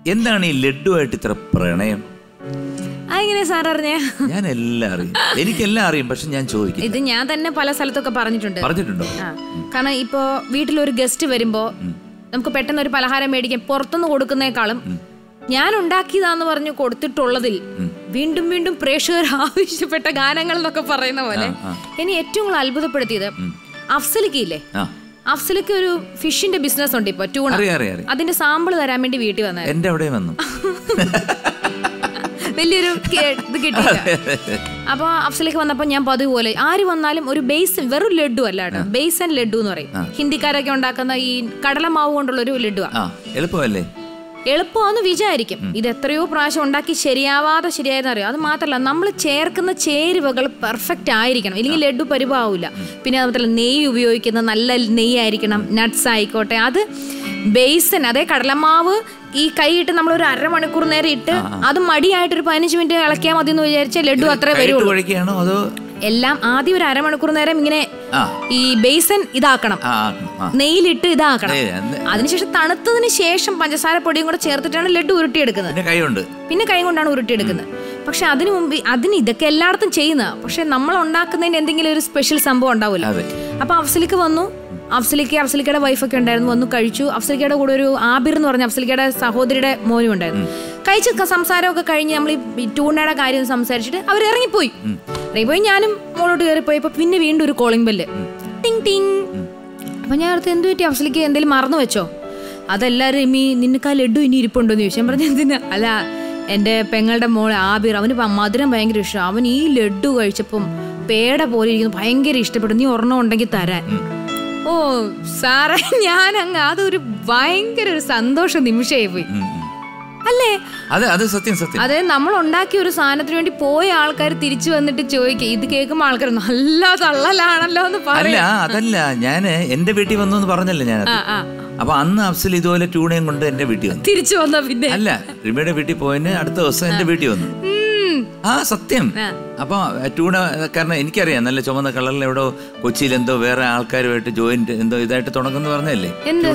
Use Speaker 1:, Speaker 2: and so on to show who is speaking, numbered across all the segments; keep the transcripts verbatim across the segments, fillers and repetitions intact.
Speaker 1: എന്താണ് ഈ ലഡുവായിട്ട് ഇത്ര പ്രണയം?
Speaker 2: അങ്ങനെ സാർ അറിഞ്ഞേ?
Speaker 1: ഞാൻ എല്ലാം അറിയും, എനിക്കെല്ലാം അറിയും, പക്ഷെ ഞാൻ ചോദിക്കും.
Speaker 2: ഇത് ഞാൻ തന്നെ പല സ്ഥലത്തൊക്കെ പറഞ്ഞിട്ടുണ്ട്.
Speaker 1: പറഞ്ഞിട്ടുണ്ടോ?
Speaker 2: കാരണം ഇപ്പോ വീട്ടിലൊരു ഗസ്റ്റ് വരുമ്പോ നമുക്ക് പെട്ടെന്ന് ഒരു പലഹാരം മേടിക്കാൻ പുറത്തുനിന്ന് കൊടുക്കുന്നേക്കാളും ഞാൻ ഉണ്ടാക്കിയതാന്ന് പറഞ്ഞു കൊടുത്തിട്ടുള്ളതിൽ വീണ്ടും വീണ്ടും പ്രേക്ഷകർ ആവശ്യപ്പെട്ട ഗാനങ്ങൾ എന്നൊക്കെ പറയുന്ന പോലെ എന്നെ ഏറ്റവും കൂടുതൽ അത്ഭുതപ്പെടുത്തിയത് അഫ്സലിക്ക് ഇല്ലേ, അഫ്സലിക്ക് ഒരു ഫിഷിന്റെ ബിസിനസ് ഉണ്ട് ഇപ്പൊ, ട്യൂണ. അതിന്റെ സാമ്പിൾ തരാൻ വേണ്ടി വീട്ടിൽ വന്നത്
Speaker 1: എന്റെ അവിടെ വന്നു.
Speaker 2: വലിയൊരു ഇത് കിട്ടിയില്ല. അപ്പൊ അഫ്സലിക്ക് വന്നപ്പോ ഞാൻ പതിവ് പോലെ ആര് വന്നാലും ഒരു ബേസൻ, വെറും ലഡു അല്ല കേട്ടോ, ബേസൻ ലഡു എന്ന് പറയും. ഹിന്ദിക്കാരൊക്കെ ഉണ്ടാക്കുന്ന ഈ കടലമാവ് കൊണ്ടുള്ള ഒരു ലഡുവാ.
Speaker 1: എളുപ്പമല്ലേ?
Speaker 2: എളുപ്പമാണെന്ന് വിചാരിക്കും. ഇത് എത്രയോ പ്രാവശ്യം ഉണ്ടാക്കി ശരിയാവാതെ ശരിയായെന്ന് അറിയാം. അത് മാത്രമല്ല, നമ്മൾ ചേർക്കുന്ന ചേരുവകൾ പെർഫെക്റ്റ് ആയിരിക്കണം, ഇല്ലെങ്കിൽ ലഡു പരിപാവില്ല. പിന്നെ അതുപോലെ നെയ്യ് ഉപയോഗിക്കുന്ന നല്ല നെയ്യായിരിക്കണം, നട്ട്സ് ആയിക്കോട്ടെ. അത് ബേസൻ, അതേ കടലമാവ് ഈ കൈ ഇട്ട് നമ്മൾ ഒരു അരമണിക്കൂർ നേരം ഇട്ട് അത് മടിയായിട്ട് ഒരു പതിനഞ്ച് മിനിറ്റ് ഇളക്കിയാൽ മതി എന്ന് വിചാരിച്ചാൽ ലഡു അത്ര വരുള്ളൂ. എല്ലാം ആദ്യം ഒരു അരമണിക്കൂർ നേരം ഇങ്ങനെ ഈ ബേസൻ ഇതാക്കണം, നെയ്യിലിട്ട് ഇതാക്കണം. അതിനുശേഷം തണുത്തതിന് ശേഷം പഞ്ചസാര പൊടിയും കൂടെ ചേർത്തിട്ടാണ് ലഡു ഉരുട്ടിയെടുക്കുന്നത്. പിന്നെ കൈ കൊണ്ടാണ് ഉരുട്ടിയെടുക്കുന്നത്. പക്ഷെ അതിനു മുമ്പ് അതിന് ഇതൊക്കെ എല്ലായിടത്തും ചെയ്യുന്ന, പക്ഷെ നമ്മൾ ഉണ്ടാക്കുന്നതിന് എന്തെങ്കിലും ഒരു സ്പെഷ്യൽ സംഭവം ഉണ്ടാവില്ല. അപ്പൊ അഫ്സലിക്ക് വന്നു, അഫ്സലിക്ക് അഫ്സലിക്കയുടെ വൈഫൊക്കെ ഉണ്ടായിരുന്നു, വന്നു കഴിച്ചു. അഫ്സലിക്കയുടെ കൂടെ ഒരു ആബിർ എന്ന് പറഞ്ഞ അഫ്സലിക്കയുടെ സഹോദരിയുടെ മോനും ഉണ്ടായിരുന്നു. കഴിച്ച് സംസാരമൊക്കെ കഴിഞ്ഞ് നമ്മൾ ഈ ട്യൂണയുടെ കാര്യം സംസാരിച്ചിട്ട് അവർ ഇറങ്ങിപ്പോയി. ഇറങ്ങിപ്പോയി ഞാനും മോളോട്ട് കയറിപ്പോയപ്പോ പിന്നെ വീണ്ടും ഒരു കോളിംഗ് ബെല്ല്, ടിങ് ടിങ്. അപ്പൊ ഞാൻ ഓർത്ത് എന്ത് പറ്റി, അഫ്സലിക്ക് എന്തെങ്കിലും മറന്നു വെച്ചോ? അതെല്ലാരും ഈ നിനക്ക് ആ ലഡു ഇനി ഇരിപ്പുണ്ടോ എന്ന് ചോദിച്ചു. ഞാൻ പറഞ്ഞു എന്തിനാ? അല്ല, എൻ്റെ പെങ്ങളുടെ മോൾ ആബിർ, അവന് മധുരം ഭയങ്കര ഇഷ്ടം, അവൻ ഈ ലഡു കഴിച്ചപ്പം പേട പോലെ ഇരിക്കുന്നു, ഭയങ്കര ഇഷ്ടപ്പെട്ടു, നീ ഒരെണ്ണം ഉണ്ടെങ്കിൽ തരാൻ. ഓ സാറേ, ഞാൻ അങ്ങ് അതൊരു ഭയങ്കര ഒരു സന്തോഷ നിമിഷമായി പോയി അല്ലേ?
Speaker 1: അതെ, അത് സത്യം സത്യം.
Speaker 2: അതെ, നമ്മൾ ഉണ്ടാക്കിയ ഒരു സാധനത്തിന് വേണ്ടി പോയ ആൾക്കാർ തിരിച്ചു വന്നിട്ട് ചോദിക്കുക, ഇത് കേൾക്കുമ്പോൾ ആൾക്കാർ നല്ല തള്ളലാണല്ലോ എന്ന് പറയാ.
Speaker 1: അതല്ല, ഞാൻ എന്റെ വീട്ടിൽ വന്നു എന്ന് പറഞ്ഞല്ലേ ഞാൻ. അപ്പൊ അന്ന് അഫ്സൽ ഇതുപോലെ ട്യൂണയും കൊണ്ട് എന്റെ വീട്ടിൽ വന്നു.
Speaker 2: തിരിച്ചു വന്ന പിന്നെ
Speaker 1: അല്ല, റിമയുടെ വീട്ടിൽ പോയതിന് അടുത്ത ദിവസം എന്റെ വീട്ടിൽ വന്നു. ആ സത്യം. അപ്പൊ ട്യൂണ, കാരണം എനിക്കറിയാം നല്ല ചുമന്ന കളറിൽ എവിടോ കൊച്ചിയിൽ എന്തോ വേറെ ആൾക്കാരുമായിട്ട് ജോയിന്റ് എന്തോ ഇതായിട്ട് തുടങ്ങുന്നു പറഞ്ഞല്ലേ,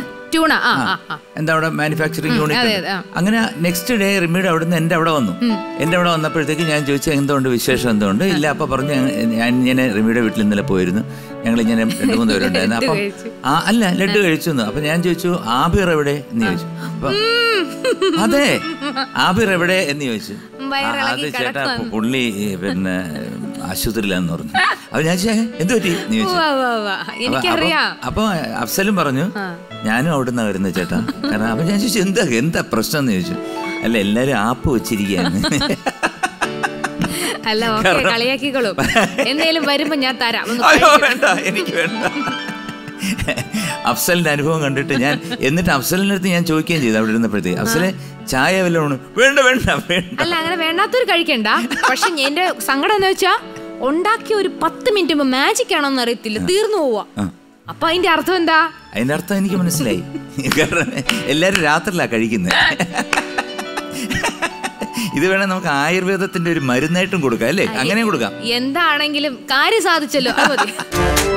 Speaker 1: എന്താ അവിടെ മാനുഫാക്ചറിങ് യൂണിറ്റ്. അങ്ങനെ നെക്സ്റ്റ് ഡേ റിമിയുടെ അവിടെ നിന്ന് എന്റെ അവിടെ വന്നു. എന്റെ അവിടെ വന്നപ്പോഴത്തേക്ക് ഞാൻ ചോദിച്ചു എന്തുകൊണ്ട് വിശേഷം, എന്തുകൊണ്ട് ഇല്ല. അപ്പൊ പറഞ്ഞു ഞാൻ ഇങ്ങനെ റിമിയുടെ വീട്ടിൽ ഇന്നലെ പോയിരുന്നു, ഞങ്ങൾ ഇങ്ങനെ രണ്ടു മൂന്ന് പേരുണ്ടായിരുന്നു. അപ്പൊ ആ അല്ല ലഡു കഴിച്ചു. അപ്പൊ ഞാൻ ചോദിച്ചു ആബിർ എവിടെ എന്ന് ചോദിച്ചു. അപ്പൊ അതെ ആബിർ എവിടെ എന്ന് ചോദിച്ചു. അത് ചേട്ടാ പുള്ളി പിന്നെ ആശുപത്രിയിലാന്ന് പറഞ്ഞു. അപ്പൊ ഞാൻ എന്ത് പറ്റി എന്ന് ചോദിച്ചു. അപ്പൊ അഫ്സലും പറഞ്ഞു ഞാനും അവിടുന്ന് വരുന്നത് ചേട്ടാ. കാരണം അപ്പൊ ഞാൻ ചോദിച്ചു എന്താ എന്താ പ്രശ്നം എന്ന് ചോദിച്ചു. അല്ല എല്ലാരും ആപ്പ് വെച്ചിരിക്കുകയാണ്.
Speaker 2: അല്ല കളിയാക്കിക്കോളൂ, എന്തേലും വരുമ്പോ ഞാൻ തരാം.
Speaker 1: വേണ്ട, എനിക്ക് വേണ്ട. അഫ്സലിന്റെ അനുഭവം കണ്ടിട്ട് ഞാൻ എന്നിട്ട് അഫ്സലിന്റെ അടുത്ത് ഞാൻ ചോദിക്കുകയും ചെയ്തു അവിടെ ഇരുന്നപ്പോഴത്തേക്ക്, അഫ്സലെ ചായ വല്ലതും വേണ്ട വേണ്ട വേണ്ട.
Speaker 2: അല്ല അങ്ങനെ വേണ്ടാത്തൊരു കഴിക്കണ്ട. പക്ഷെ എന്റെ സങ്കടം എന്ന് വെച്ചാ ഉണ്ടാക്കിയ ഒരു പത്ത് മിനിറ്റ് മുമ്പ് മാജിക് ആണോന്ന് അറിയത്തില്ല, തീർന്നു പോവാ. അപ്പൊ അതിന്റെ അർത്ഥം എന്താ?
Speaker 1: അതിന്റെ അർത്ഥം എനിക്ക് മനസ്സിലായി. കാരണം എല്ലാരും രാത്രിയിലാ കഴിക്കുന്നത്. ഇത് വേണേ നമുക്ക് ആയുർവേദത്തിന്റെ ഒരു മരുന്നായിട്ടും കൊടുക്കാം അല്ലേ? അങ്ങനെ കൊടുക്കാം.
Speaker 2: എന്താണെങ്കിലും കാര്യം സാധിച്ചല്ലോ.